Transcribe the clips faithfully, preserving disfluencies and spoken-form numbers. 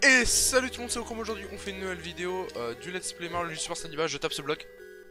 Et salut tout le monde, c'est Ochrome. Aujourd'hui on fait une nouvelle vidéo euh, du Let's Play Mario Super Sandbox. Je tape ce bloc.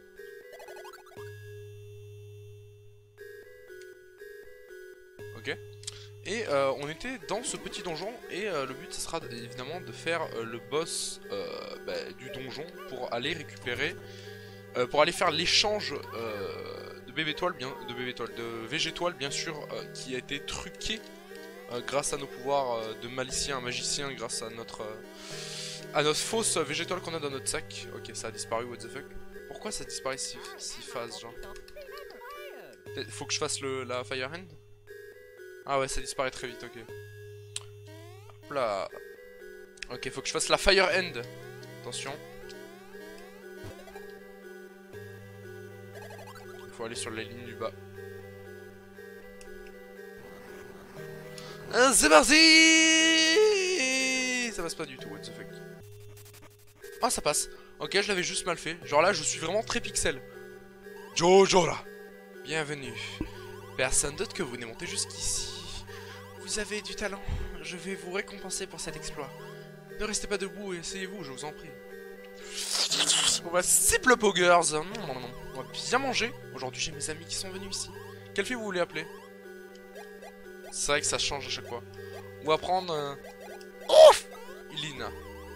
Ok. Et euh, on était dans ce petit donjon. Et euh, le but ce sera évidemment de faire euh, le boss euh, bah, du donjon. Pour aller récupérer euh, Pour aller faire l'échange euh, de bébé toile, bien de bébé toile, de végétoile bien sûr, euh, qui a été truqué euh, grâce à nos pouvoirs euh, de malicien, magicien, grâce à notre euh, à notre fausse végétale qu'on a dans notre sac. Ok, ça a disparu, what the fuck. Pourquoi ça disparaît si, si fast, genre? Faut que je fasse le, la Fire Hand. Ah ouais, ça disparaît très vite, ok. Hop là. Ok, faut que je fasse la Fire Hand. Attention. Il faut aller sur la ligne du bas. Ah, c'est parti. Ça passe pas du tout, what the fuck. Ah, ça passe. Ok, je l'avais juste mal fait. Genre là, je suis vraiment très pixel. Jojo là. Bienvenue. Personne d'autre que vous n'est monté jusqu'ici. Vous avez du talent. Je vais vous récompenser pour cet exploit. Ne restez pas debout et essayez-vous, je vous en prie. On va sip le poggers. Non, non, non. On va bien manger. Aujourd'hui, j'ai mes amis qui sont venus ici. Quelle fille vous voulez appeler? C'est vrai que ça change à chaque fois. On va prendre... Euh... Ouf Ilina.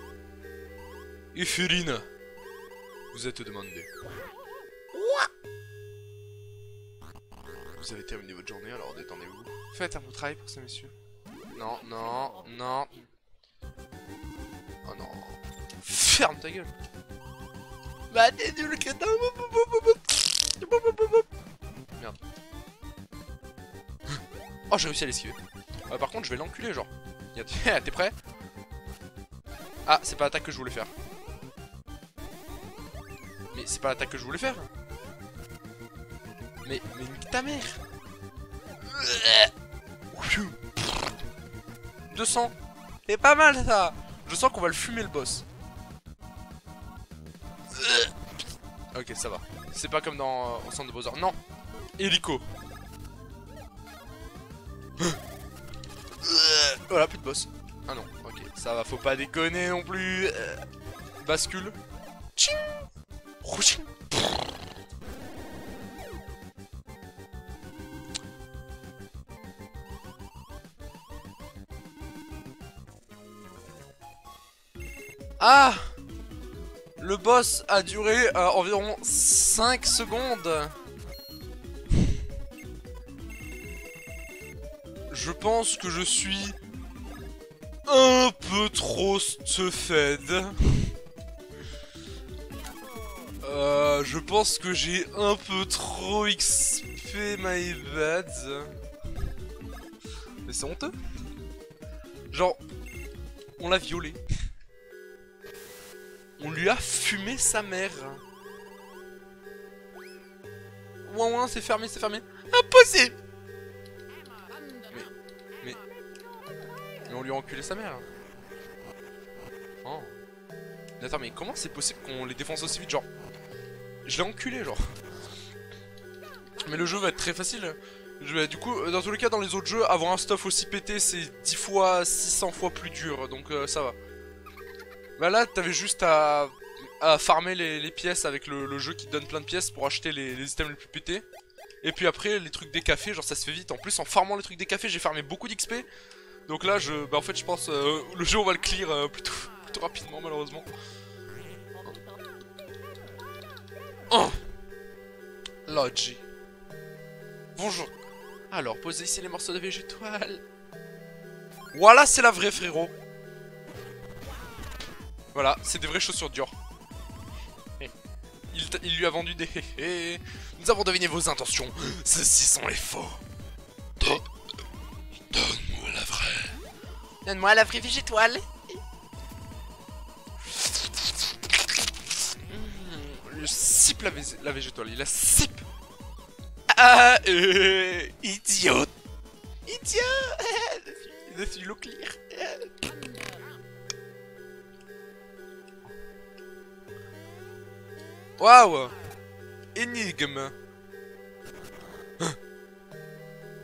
Ifurina. Vous êtes demandé. Vous avez terminé votre journée, alors détendez-vous. Faites un beau travail pour ces messieurs. Non, non, non. Oh non. Ferme ta gueule. Bah t'es nul, crétin. Merde. Oh, j'ai réussi à l'esquiver. Euh, par contre, je vais l'enculer, genre. T'es prêt? Ah, c'est pas l'attaque que je voulais faire. Mais c'est pas l'attaque que je voulais faire. Mais, mais nique ta mère. deux cents. C'est pas mal ça. Je sens qu'on va le fumer le boss. Ok, ça va. C'est pas comme dans euh, au centre de Bowser. Non. Hélico. Voilà, plus de boss. Ah non, ok, ça va, faut pas déconner non plus. euh, Bascule. Tching. Rouching. Ah, le boss a duré euh, environ cinq secondes. Je pense que je suis un peu trop stuffed. Euh, je pense que j'ai un peu trop X P, my bad. Mais c'est honteux. Genre, on l'a violé. On lui a fumé sa mère. Ouin ouin, c'est fermé, c'est fermé. Impossible. Mais, mais... Mais on lui a enculé sa mère. Oh. Mais attends, mais comment c'est possible qu'on les défonce aussi vite, genre... Je l'ai enculé, genre. Mais le jeu va être très facile. Je vais, du coup, dans tous les cas, dans les autres jeux, avoir un stuff aussi pété, c'est dix fois, six cents fois plus dur. Donc euh, ça va. Bah là, t'avais juste à, à farmer les, les pièces avec le, le jeu qui te donne plein de pièces pour acheter les, les items les plus pétés. Et puis après, les trucs des cafés, genre ça se fait vite. En plus, en farmant les trucs des cafés, j'ai farmé beaucoup d'X P. Donc là, je, bah en fait, je pense euh, le jeu, on va le clear euh, plutôt, plutôt rapidement, malheureusement. Oh Lodgy. Bonjour. Alors, posez ici les morceaux de végétoile. Voilà, c'est la vraie, frérot. Voilà, c'est des vraies chaussures Dior. Il, il lui a vendu des... Nous avons deviné vos intentions. Ceux-ci sont les faux. Donne-moi la vraie. Donne-moi la vraie végétoile. Le cipe la, la végétoile. Il la cipe. Ah, euh, idiot. Idiot. Je suis l'eau clear. Waouh! Énigme!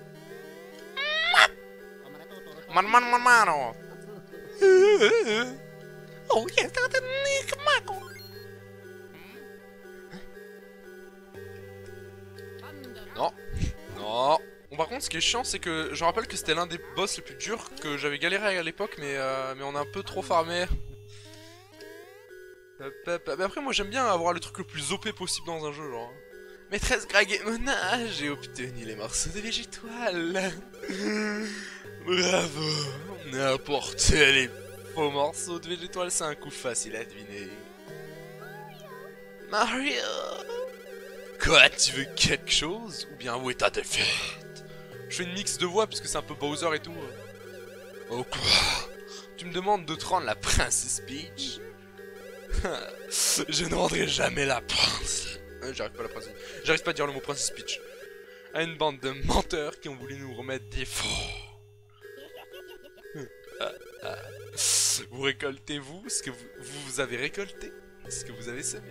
Man man man mano! Oh, yes, non. Non. Bon, par contre, ce qui est chiant, c'est que je rappelle que c'était l'un des boss les plus durs que j'avais galéré à l'époque, mais, euh, mais on a un peu trop farmé. Mais après, moi j'aime bien avoir le truc le plus O P possible dans un jeu, genre. Maîtresse Greg et Mona, j'ai obtenu les morceaux de végétoile. Bravo, on a apporté les faux morceaux de végétoile, c'est un coup facile à deviner. Mario. Quoi, tu veux quelque chose? Ou bien où est ta défaite? Je fais une mix de voix puisque c'est un peu Bowser et tout. Oh quoi? Tu me demandes de te rendre la princesse Peach? Je ne rendrai jamais la princesse. J'arrive pas la princesse. J'arrive pas à dire le mot princesse Peach. À une bande de menteurs qui ont voulu nous remettre des faux. Vous récoltez-vous ce que vous, vous avez récolté? Ce que vous avez semé?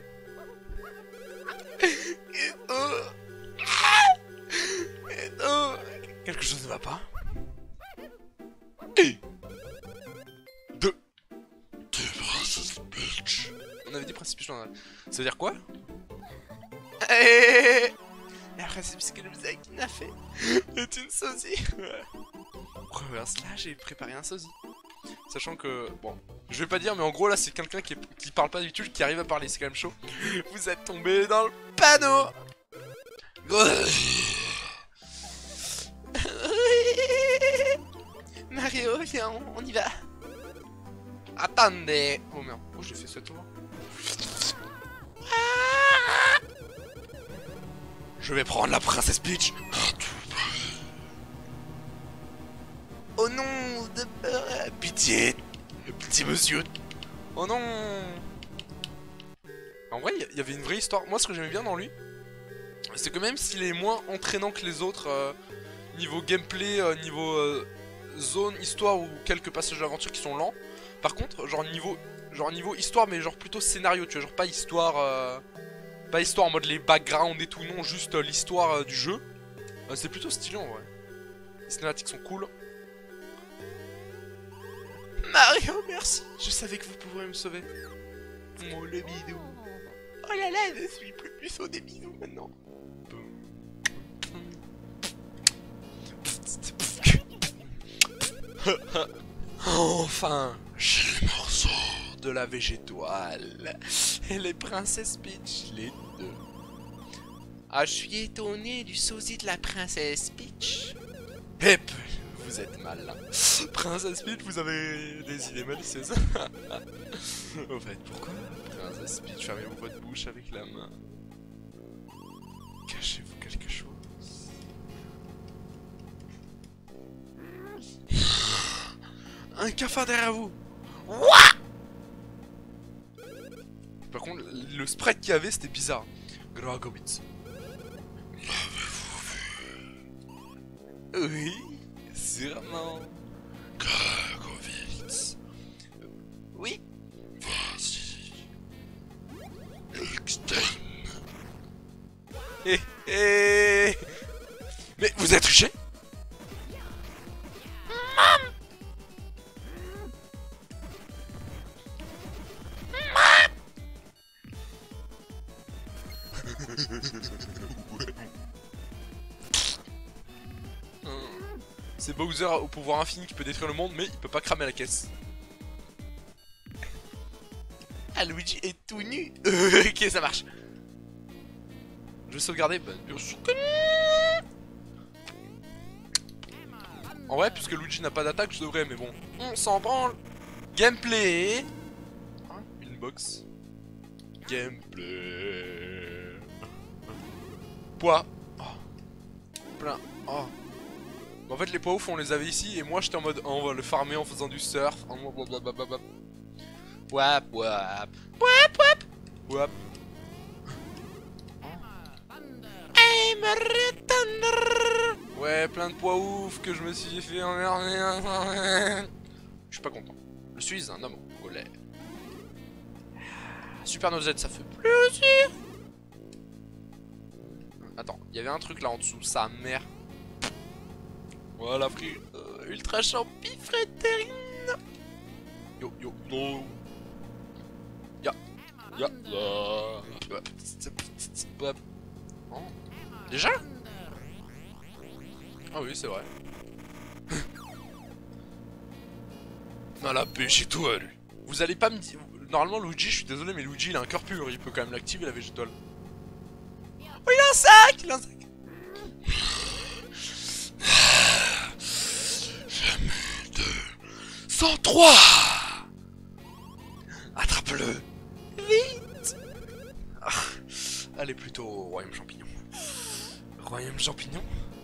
Quelque chose ne va pas. Et deux. Deux princesse Peach. On avait dit princesse Peach. Ça veut dire quoi? Et la princesse que nous a qui n'a fait est une sosie. Reverse là, j'ai préparé un sosie. Sachant que, bon, je vais pas dire, mais en gros là c'est quelqu'un qui, qui parle pas d'habitude qui arrive à parler, c'est quand même chaud. Vous êtes tombé dans le panneau. Mario, viens, on, on y va. Attendez. Oh merde, oh j'ai fait ce tour. Je vais prendre la princesse Peach. Oh non, de peur. Pitié. Petit monsieur. Oh non. En vrai, il y avait une vraie histoire. Moi, ce que j'aimais bien dans lui, c'est que même s'il est moins entraînant que les autres, euh, niveau gameplay, euh, niveau euh, zone, histoire ou quelques passages d'aventure qui sont lents, par contre, genre niveau, genre niveau histoire, mais genre plutôt scénario, tu vois, genre pas histoire, euh, pas histoire en mode les backgrounds et tout, non, juste euh, l'histoire euh, du jeu. Euh, c'est plutôt stylé en vrai. Les cinématiques sont cool. Mario, merci. Je savais que vous pourriez me sauver. Oh le bidou. Oh là là, je suis plus puissant des bisous maintenant. Enfin, j'ai les morceaux de la végétoile et les princesses Peach, les deux. Ah, je suis étonné du sosie de la princesse Peach. Hep, vous êtes malin. Princesse Peach, vous avez des idées malicieuses. Au fait, pourquoi Princesse Peach, fermez-vous votre bouche avec la main. Cachez-vous quelque chose. Un cafard derrière vous. What? Par contre, le spread qu'il y avait, c'était bizarre. Gragobitz. L'avez-vous vu? Oui, sûrement. Gragobitz. Oui. Vas-y. Externe. Eh, eh. Mais vous êtes triché? C'est Bowser au pouvoir infini qui peut détruire le monde, mais il peut pas cramer la caisse. Ah, Luigi est tout nu. Ok, ça marche. Je vais sauvegarder. Bah, bien sûr que non. En vrai, puisque Luigi n'a pas d'attaque, je devrais, mais bon. On s'en branle. Gameplay. Hein, une box. Gameplay. Poids. Oh. Plein. Oh. En fait, les poids ouf, on les avait ici, et moi j'étais en mode oh, on va le farmer en faisant du surf. En mode blablabla. Wap wap. Wap wap. Wap. Ouais, plein de poids ouf que je me suis fait emmerder. Je suis pas content. Je suis un homme en colère. Super No Z, ça fait plaisir. Attends, il y avait un truc là en dessous, sa mère. Voilà frère, euh, ultra champi frère. Yo yo no. Ya. Oh. Déjà? Ah oui, c'est vrai. Non, la paix chez toi, lui. Vous allez pas me dire... Normalement, Luigi, je suis désolé, mais Luigi, il a un cœur pur. Il peut quand même l'activer, la végétale. Oh, il a un sac! Il a un sac! Jamais de... cent trois! Attrape-le! Vite! Ah. Allez plutôt au royaume champignon. Royaume champignon?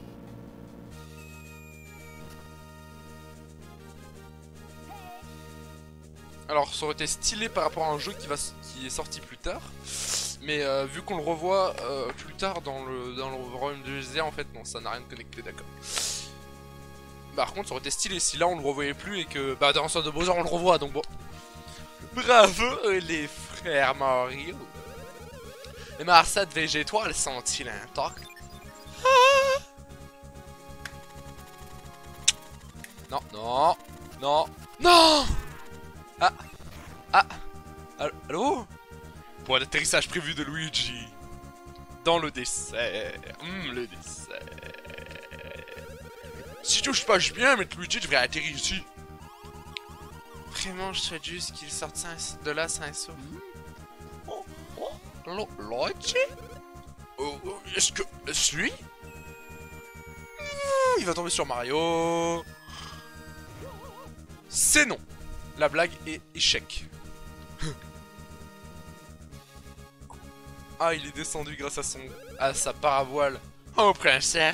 Alors ça aurait été stylé par rapport à un jeu qui, va, qui est sorti plus tard. Mais euh, vu qu'on le revoit euh, plus tard dans le, dans le royaume de Désert, en fait non, ça n'a rien de connecté, d'accord. Par contre ça aurait été stylé si là on le revoyait plus et que bah dans Sonic de Bowser on le revoit, donc bon. Bravo les frères Mario. Les Marsa de végétoires sont-ils intacts? Ah. Non, non, non, non. Ah, ah, allô? Point d'atterrissage prévu de Luigi. Dans le dessert. Hum, le dessert. Si touche pas bien, mais Luigi devrait atterrir ici. Vraiment, je souhaite juste qu'il sorte de là sans un souffle. Oh, oh, Luigi? Oh, est-ce que... Est-ce lui? Il va tomber sur Mario. C'est non. La blague est échec. Ah, il est descendu grâce à son... à sa paravoile. Oh, prince Eric.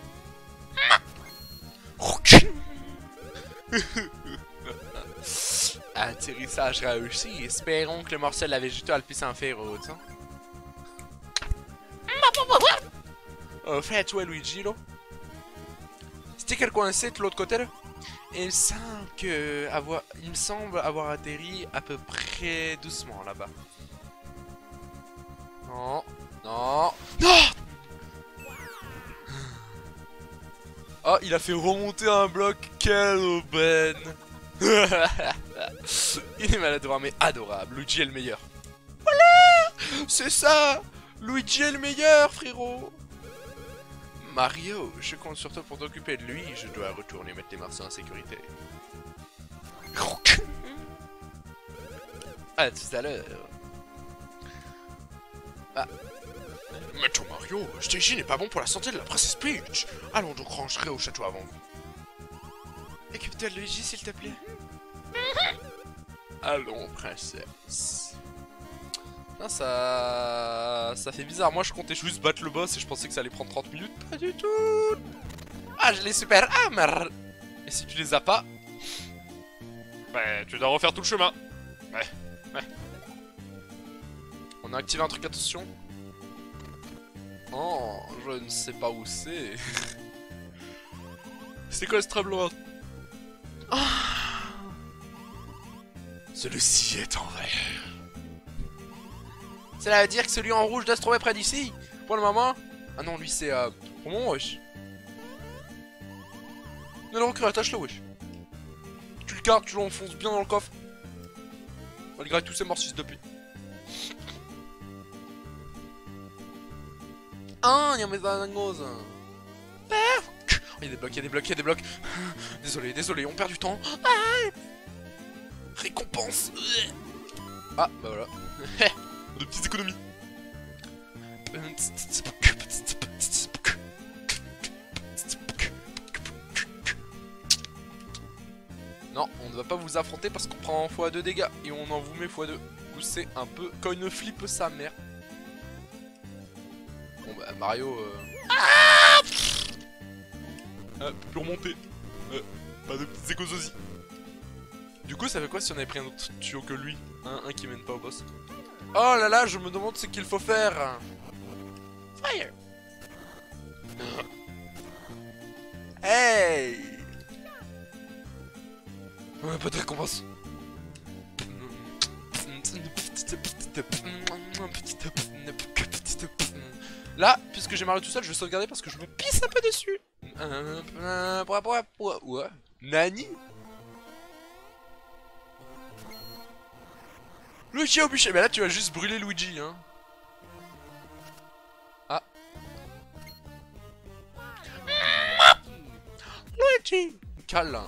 Atterrissage réussi. Espérons que le morceau de la végétale puisse en faire autre. Oh, fais toi Luigi, là. C'était quel coin c'est de l'autre côté, là? Il me semble que avoir, il me semble avoir atterri à peu près doucement là-bas. Non, non, non. Oh, il a fait remonter un bloc. Quelle aubaine. Il est maladroit mais adorable. Luigi est le meilleur. Voilà, c'est ça. Luigi est le meilleur, frérot. Mario, je compte sur toi pour t'occuper de lui. Je dois retourner mettre les Martiens en sécurité. À tout à l'heure. Ah. Mais toi Mario, ce ici n'est pas bon pour la santé de la princesse Peach. Allons donc rangerai au château avant vous. Occupe-toi de Luigi s'il te plaît. Allons princesse. Ah, ça... ça fait bizarre, moi je comptais juste battre le boss et je pensais que ça allait prendre trente minutes. Pas du tout. Ah, j'ai les super hammers. Et si tu les as pas, bah tu dois refaire tout le chemin. Ouais, ouais. On a activé un truc, attention. Oh, je ne sais pas où c'est. C'est quoi ce tableau? Oh. Celui-ci est en vert. Cela veut dire que celui en rouge doit se trouver près d'ici. Pour le moment. Ah non, lui c'est... Euh... Comment, wesh? Non, non, attache-le, wesh. Tu le gardes, tu l'enfonces bien dans le coffre. Malgré tous ces morcis depuis. Ah, il y a mes anangos. Oh, il y a des blocs, il y a des blocs, il y a des blocs. Désolé, désolé, on perd du temps. Ah, récompense. Ah, bah voilà. De petites économies. Non, on ne va pas vous affronter parce qu'on prend fois deux dégâts et on en vous met fois deux. Du coup, c'est un peu quand une flippe sa mère. Bon bah Mario... Euh... Ah, ah, peut plus remonter. Euh, pas de petites écososies. Du coup, ça fait quoi si on avait pris un autre tuyau que lui? Un, un qui mène pas au boss. Oh là là, je me demande ce qu'il faut faire. Fire. Hey. Ouais, pas de récompense. Là, puisque j'ai Mario tout seul, je vais sauvegarder parce que je me pisse un peu dessus. Ouais. Nani? Luigi au bûcher. Mais là, tu vas juste brûler Luigi, hein. Ah. Luigi. Câlin.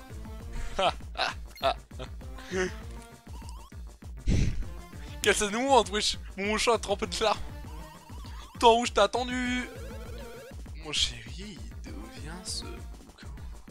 Quelle scène mouvante, wesh. Mon chat a trempé de larmes. Temps où je t'ai attendu. Mon chéri, d'où vient ce boucan?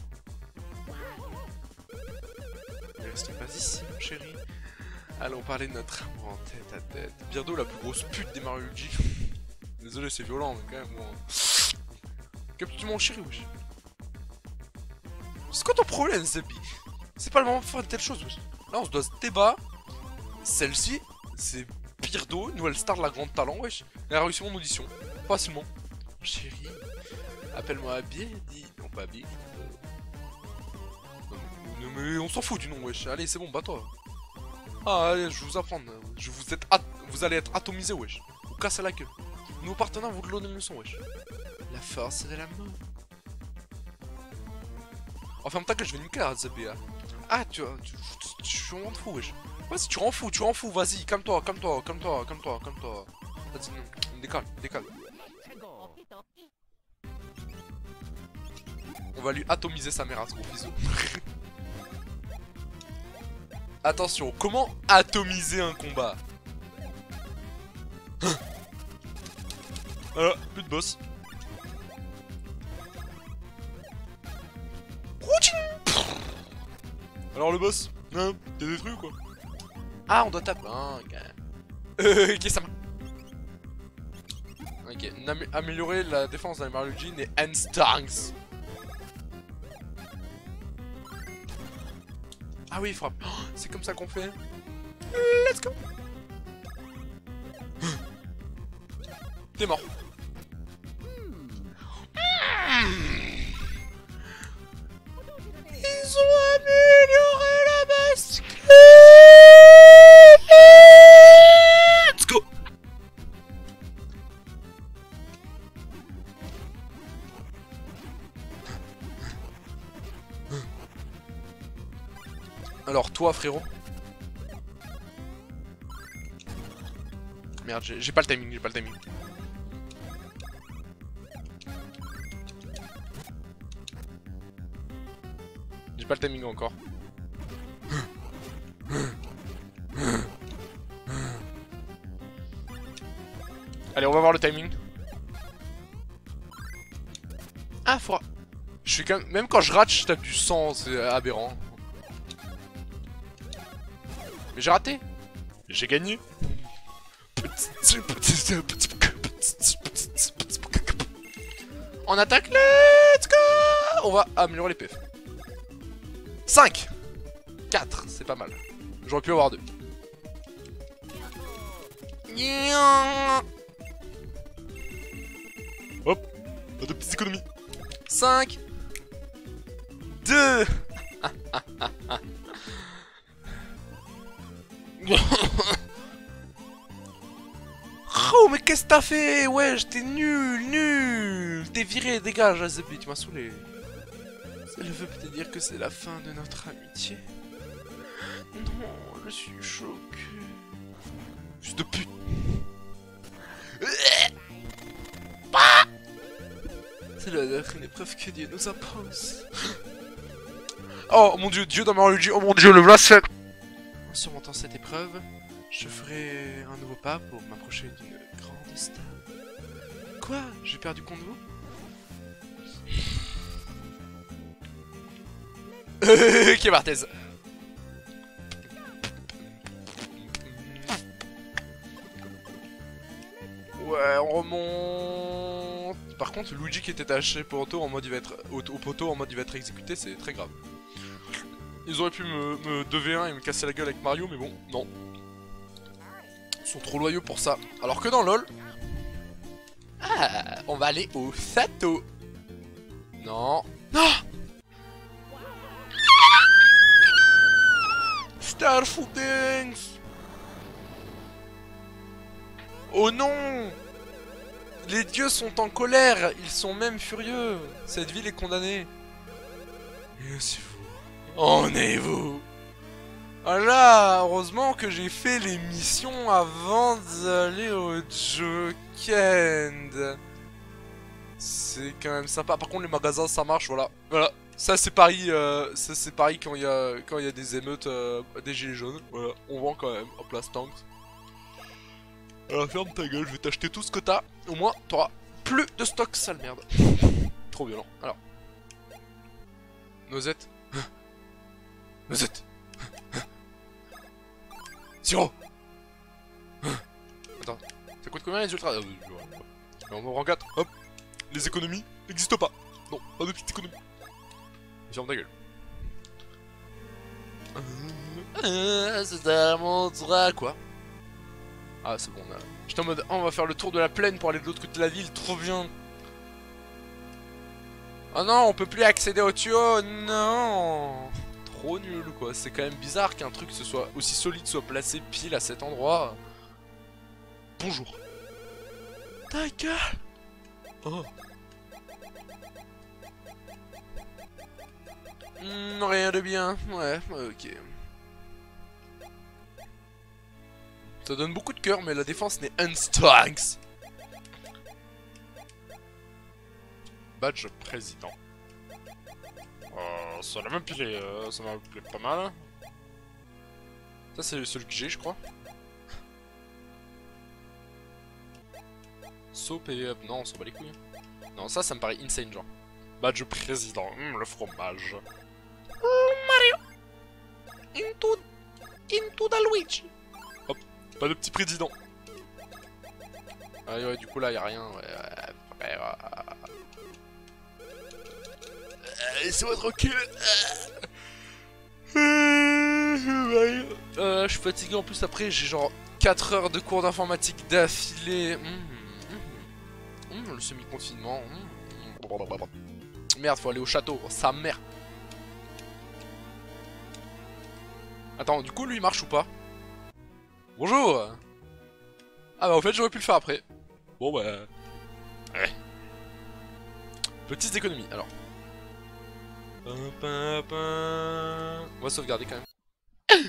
Ne restons pas ici, mon chéri. Allons parler de notre amour en tête à tête. Birdo, la plus grosse pute des Mario Luigi. Désolé, c'est violent, mais quand même, bon. Capte-tu mon chéri, wesh? C'est quoi ton problème, Zebi? C'est pas le moment de faire de telle chose, wesh. Là, on se doit se débat. Celle-ci, c'est Birdo, nouvelle star de la grande talent, wesh. Elle a réussi mon audition. Facilement. Chérie, appelle-moi Birdi. Non, pas Birdi. Non, mais on s'en fout du nom, wesh. Allez, c'est bon, bats-toi. Ah, allez, je vais vous apprendre. Je vous, êtes vous allez être atomisé, wesh. Vous cassez la gueule. Nos partenaires vous de l'eau de leçon, wesh. La force de l'amour. Enfin, en même temps que je vais niquer la Z B A. Ah, tu vois, tu, tu, tu, tu rends fou, wesh. Vas-y, tu rends fou, tu rends fou, vas-y, calme-toi, calme-toi, calme-toi, calme-toi, calme-toi. Vas-y, non, décale, décale. On va lui atomiser sa mère à ce gros bisou. Attention, comment atomiser un combat? Voilà, plus de boss. Alors le boss, hein, t'es détruit ou quoi? Ah, on doit taper. Ah, ok. Euh, ok, ça va. Ok, améliorer la défense dans les Mario Luigi et N-Stanks. Ah oui, il frappe. Oh, c'est comme ça qu'on fait. Let's go. T'es mort. Ils ont amélioré la bascule. Let's go. Alors toi, frérot. Merde, j'ai pas le timing, j'ai pas le timing. J'ai pas le timing encore. Allez, on va voir le timing. Ah, faut... Je suis quand même... Même quand je rate, je tape du sang, c'est aberrant. Mais j'ai raté. J'ai gagné. On attaque, let's go. On va améliorer les P F. cinq quatre, c'est pas mal. J'aurais pu avoir deux. Hop, deux petites économies. cinq deux. Oh, mais qu'est-ce que t'as fait? Wesh, t'es nul, nul. T'es viré, dégage, Azebi, tu m'as saoulé. Cela veut peut-être dire que c'est la fin de notre amitié. Non, je suis choqué. Fils de pute. C'est la dernière épreuve que Dieu nous impose. Oh mon dieu, Dieu dans Mario Luigi, oh mon dieu, le blasphème. En surmontant cette épreuve, je ferai un nouveau pas pour m'approcher d'une grande star. Quoi? J'ai perdu compte de vous? Ok, Barthez. Ouais, on remonte. Par contre, Luigi qui était attaché poteau en mode il va être au, au poteau en mode il va être exécuté, c'est très grave. Ils auraient pu me, me deux v un et me casser la gueule avec Mario, mais bon, non. Ils sont trop loyaux pour ça. Alors que dans LoL... Ah, on va aller au Sato. Non. Non. Starful Dance. Oh non. Les dieux sont en colère. Ils sont même furieux. Cette ville est condamnée. Et c'est vous. En est-vous? Voilà, heureusement que j'ai fait les missions avant d'aller au Jokend. C'est quand même sympa. Par contre, les magasins, ça marche, voilà. Voilà. Ça, c'est Paris, euh, ça, c'est Paris quand il y a, quand il y a des émeutes, euh, des gilets jaunes. Voilà, on vend quand même. Hop là, Stanks. Alors, ferme ta gueule, je vais t'acheter tout ce que t'as. Au moins, t'auras plus de stock, sale merde. Trop violent. Alors. Noisette. Noisette. Sirop. Attends, ça coûte combien les ultras? On en prend quatre, hop. Les économies n'existent pas. Non, pas de petites économies. Ferme ta gueule. Euh, c'est à mon droit, quoi. Ah, c'est bon, on a... J'étais en mode, oh, on va faire le tour de la plaine pour aller de l'autre côté de la ville, trop bien. Oh non, on peut plus accéder au tuyau, non. Trop nul, quoi. C'est quand même bizarre qu'un truc se soit aussi solide soit placé pile à cet endroit. Bonjour. Ta gueule. Oh. Mmh, rien de bien. Ouais, ok. Ça donne beaucoup de cœur, mais la défense n'est unstrength. Badge président. Euh, ça l'a même pilé, euh, ça m'a plaît pas mal. Ça c'est celui que j'ai, je crois. So P V up, non, on s'en bat les couilles. Non, ça, ça me paraît insane, genre. Badge président, mmh, le fromage. Oh, Mario. Into, into the Luigi. Hop, pas de petit président. Ah ouais, du coup là, y'a rien. Ouais, ouais, ouais, ouais. Laissez-moi tranquille. Euh, je suis fatigué en plus après, j'ai genre quatre heures de cours d'informatique d'affilée. Mmh, mmh, mmh, le semi-confinement. Mmh. Merde, faut aller au château, sa mère. Attends, du coup lui il marche ou pas? Bonjour. Ah bah en fait j'aurais pu le faire après. Bon bah... Ouais. Petites économies, alors. On va sauvegarder quand même.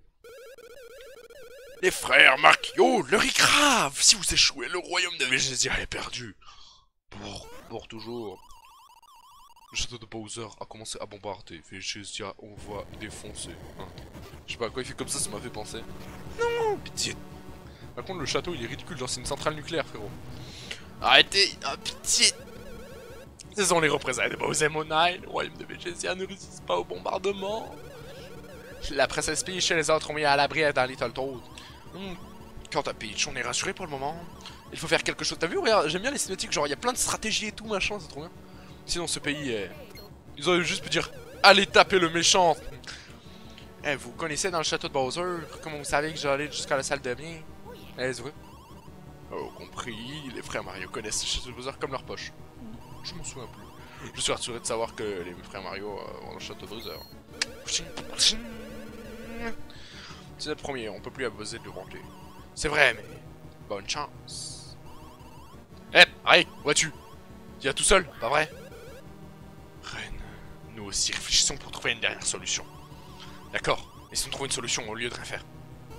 Les frères Marquio, le ricrave. Si vous échouez, le royaume de Végésia est perdu. Pour, pour toujours. Le château de Bowser a commencé à bombarder. Végésia, on va défoncer. Hein. Je sais pas, quand il fait comme ça, ça m'a fait penser. Non, pitié. Par contre, le château, il est ridicule. Genre, c'est une centrale nucléaire, frérot. Arrêtez, oh, pitié. Ce sont les représailles de Bowser Monai. Le royaume de Végésia ne résiste pas au bombardement. La princesse Peach et les autres ont mis à l'abri dans Little Toad. Mmh. Quant à Peach, on est rassuré pour le moment. Il faut faire quelque chose. T'as vu, regarde, j'aime bien les cinématiques, genre il y a plein de stratégies et tout, machin, c'est trop bien. Sinon ce pays est... Ils auraient juste pu dire, allez taper le méchant. Eh, vous connaissez dans le château de Bowser, comment vous savez que j'allais jusqu'à la salle de bain? Est-ce vrai? Oh, compris, les frères Mario connaissent le château de Bowser comme leur poche. Je m'en souviens plus. Je suis rassuré de savoir que les frères Mario euh, vont dans le château de Bowser. C'est notre premier, on peut plus abuser de bonté. C'est vrai, mais... Bonne chance. Eh, hey, vois-tu? Tu y a tout seul, pas vrai? Reine, nous aussi réfléchissons pour trouver une dernière solution. D'accord, laissons trouver une solution au lieu de rien faire.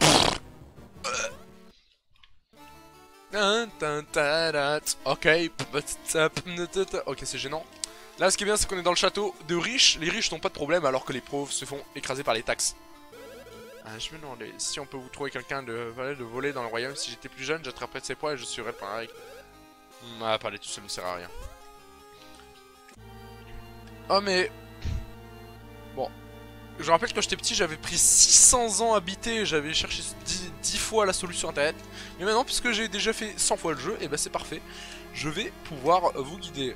Ok, ok, c'est gênant. Là, ce qui est bien, c'est qu'on est dans le château de riches. Les riches n'ont pas de problème, alors que les pauvres se font écraser par les taxes. Ah, je me demandais si on peut vous trouver quelqu'un de, de voler dans le royaume. Si j'étais plus jeune, j'attraperais de ses poids et je serais pareil. Ah, parler tout seul ne sert à rien. Oh, mais... Bon. Je rappelle que quand j'étais petit, j'avais pris six cents ans à habiter. J'avais cherché dix fois la solution internet. Mais maintenant, puisque j'ai déjà fait cent fois le jeu, et bah c'est parfait. Je vais pouvoir vous guider.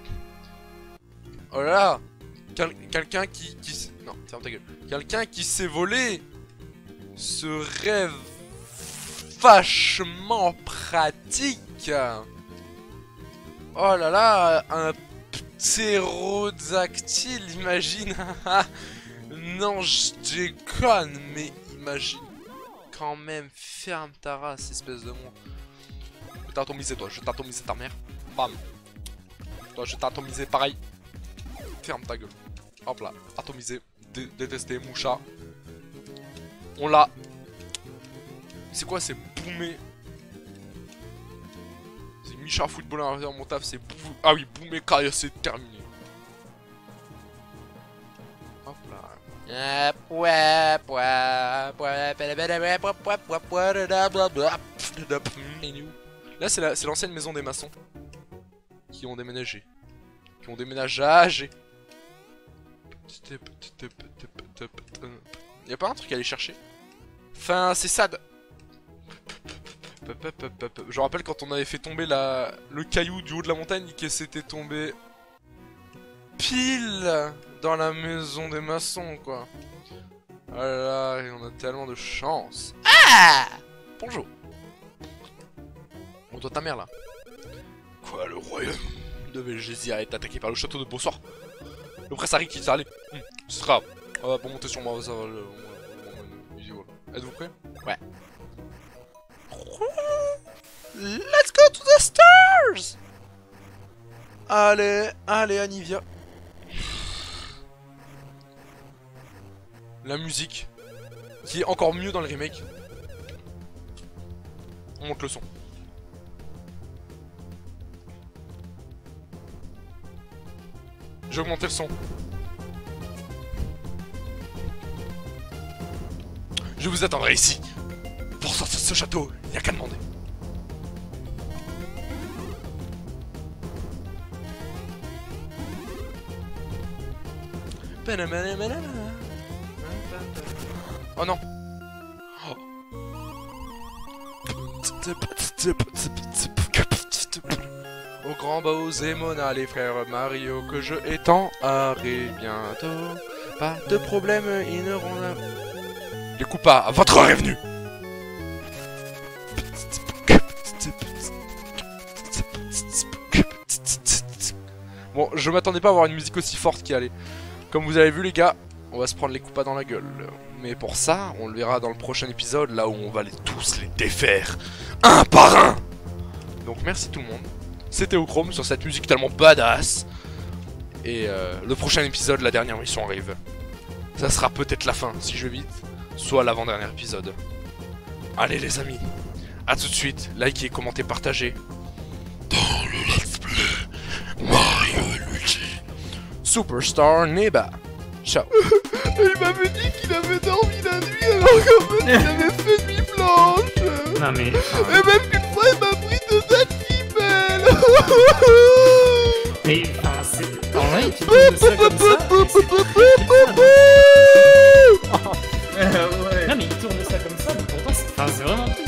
Oh là là. Quel Quelqu'un qui, qui... Non, ferme ta gueule. Quelqu'un qui s'est volé serait vachement pratique. Oh là là, un ptérodactyle, imagine. Non, je déconne, mais imagine quand même, ferme ta race, espèce de monstre. Je vais t'atomiser, toi, je vais t'atomiser ta mère. Bam. Toi, je vais t'atomiser pareil. Ferme ta gueule. Hop là, atomisé, dé détesté, moucha. On l'a. C'est quoi, c'est boomé. C'est Micha Football à mon taf, c'est bou... Ah oui, boomé carrière, c'est terminé. Hop là. Là, c'est la... l'ancienne maison des maçons qui ont déménagé. Qui ont déménagé. Y'a pas un truc à aller chercher? Enfin, c'est sad. Je rappelle quand on avait fait tomber la... le caillou du haut de la montagne et que c'était tombé pile dans la maison des maçons, quoi. Oh là là, on a tellement de chance. Ah! Bonjour. On doit ta mère là. Quoi, le royaume de Belgésia est attaqué par le château de Beausoir. Le prince Harry qui s'est allé. Hum, ce sera. On va pas monter sur moi, ça va. Le... Êtes-vous prêts? Ouais. Let's go to the stars! Allez, allez, Anivia. La musique, qui est encore mieux dans le remake. On monte le son. J'ai augmenté le son. Je vous attendrai ici. Pour sortir de ce château, il n'y a qu'à demander. Oh non. Oh. Au grand Bowser, Mona, les frères Mario, que je étendrai bientôt. Pas de problème, ils n'auront la... Les coups pas, votre heure est venue. Bon, je m'attendais pas à avoir une musique aussi forte qui allait. Comme vous avez vu les gars, on va se prendre les coups pas dans la gueule. Mais pour ça, on le verra dans le prochain épisode, là où on va les tous les défaire, un par un. Donc merci tout le monde. C'était Ochrome sur cette musique tellement badass. Et euh, le prochain épisode, la dernière mission arrive. Ça sera peut-être la fin, si je vais vite, soit l'avant-dernier épisode. Allez les amis, à tout de suite, likez, commentez, partagez. Dans le Let's Play Mario et Luigi Superstar Neba. Ciao. Il m'avait dit qu'il avait dormi la nuit alors qu'en fait il avait fait nuit blanche. Non mais... Et même qu'une fois il m'a pris de cette email. Mais enfin c'est... En vrai tu tournes ça comme ça et c'est très, très fun. Non mais il tourne ça comme ça mais pourtant c'est... Enfin c'est vraiment...